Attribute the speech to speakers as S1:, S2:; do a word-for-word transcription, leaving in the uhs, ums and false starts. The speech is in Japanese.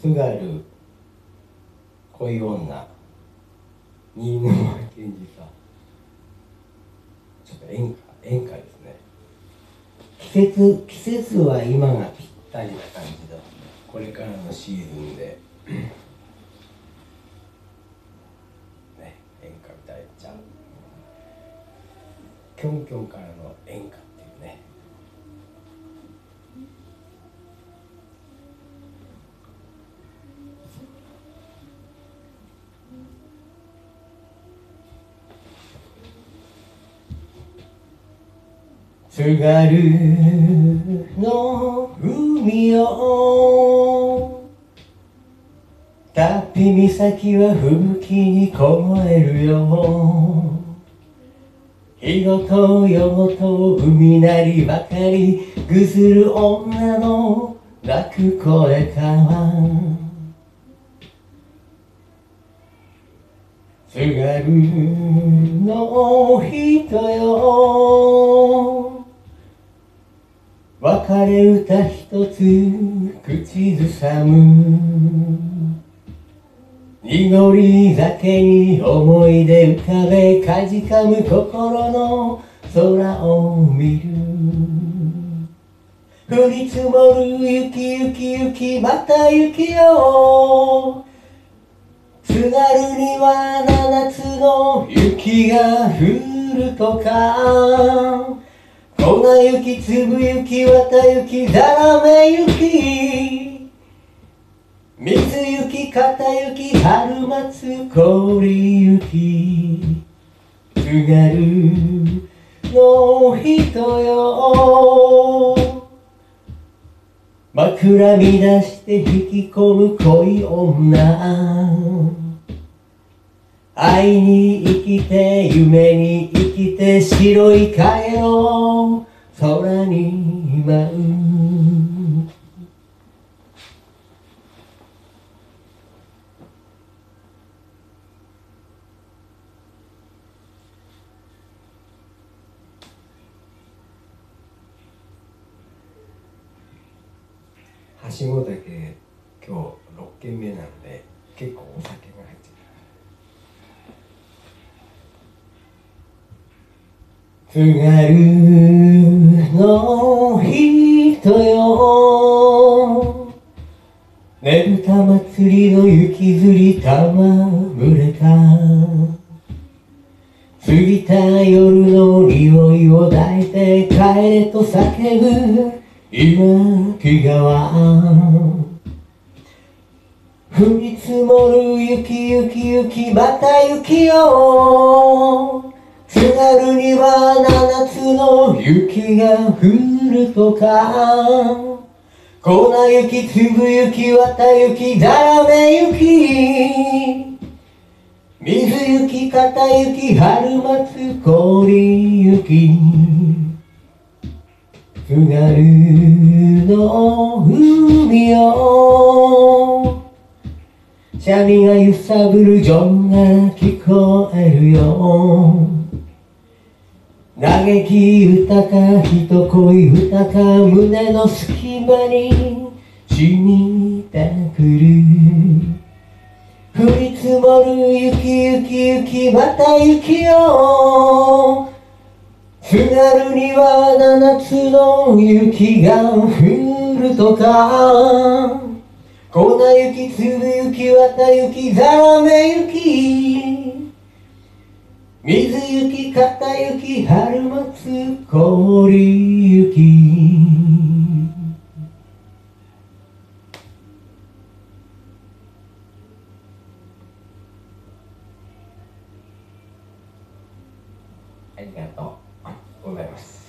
S1: 津軽恋女新沼謙治さん、ちょっと演歌演歌ですね。季節季節は今がぴったりな感じだ。これからのシーズンでね、演歌歌えちゃう。キョンキョンからの演歌っていうね。津軽の海よ、龍岬は吹雪に凍えるよ。日ごと夜ごと海なりばかりぐずる女の泣く声から津軽の人よ、別れ歌一つ口ずさむ。濁り酒に思い出浮かべかじかむ心の空を見る。降り積もる雪雪雪また雪よ、津軽には七つの雪が降るとか。粉雪粒雪綿雪ざらめ雪、水雪片雪春松氷雪、津軽の人よ、枕乱して引き込む恋女。愛に生きて夢に生きて白い影を空に舞う。はしご岳今日ろっけんめなので結構お酒が入ってる。津軽の人よ、ねぶた祭りの雪吊り戯れた。過ぎた夜の匂いを抱いて帰れと叫ぶ今木川。降り積もる雪雪雪また雪よ、津軽には七つの雪が降るとか。粉雪粒雪綿雪ざらめ雪、水雪片雪春松氷雪、津軽の海よ、三味が揺さぶるジョンが聞こえるよ。嘆き歌か人恋歌か胸の隙間に染みてくる。降り積もる雪雪雪また雪よ、津軽には七つの雪が降るとか。粉雪粒雪綿雪ざらめ雪、水雪片雪春松氷雪。ありがとうございます。